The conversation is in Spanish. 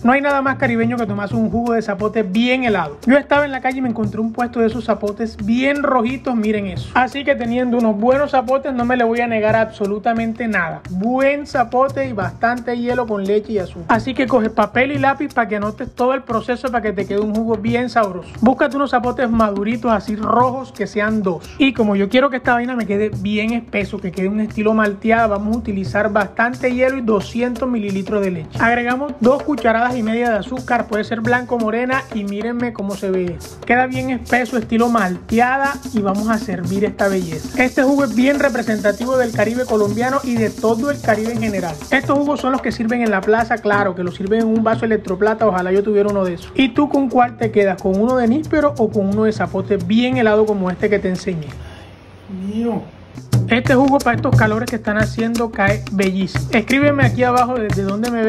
No hay nada más caribeño que tomarse un jugo de zapote bien helado. Yo estaba en la calle y me encontré un puesto de esos zapotes bien rojitos, miren eso. Así que teniendo unos buenos zapotes no me le voy a negar absolutamente nada. Buen zapote y bastante hielo con leche y azúcar. Así que coge papel y lápiz para que anotes todo el proceso para que te quede un jugo bien sabroso. Búscate unos zapotes maduritos así rojos que sean 2. Y como yo quiero que esta vaina me quede bien espeso, que quede un estilo malteada, vamos a utilizar bastante hielo y 200 mililitros de leche. Agregamos 2 cucharadas y media de azúcar, puede ser blanco o morena, y mírenme cómo se ve esto. Queda bien espeso, estilo malteada, y vamos a servir esta belleza. Este jugo es bien representativo del Caribe colombiano y de todo el Caribe en general. Estos jugos son los que sirven en la plaza, claro, que los sirven en un vaso electroplata, ojalá yo tuviera uno de esos. ¿Y tú con cuál te quedas? ¿Con uno de níspero o con uno de zapote bien helado como este que te enseñé? Mío. Este jugo para estos calores que están haciendo cae bellísimo. Escríbeme aquí abajo desde donde me ves.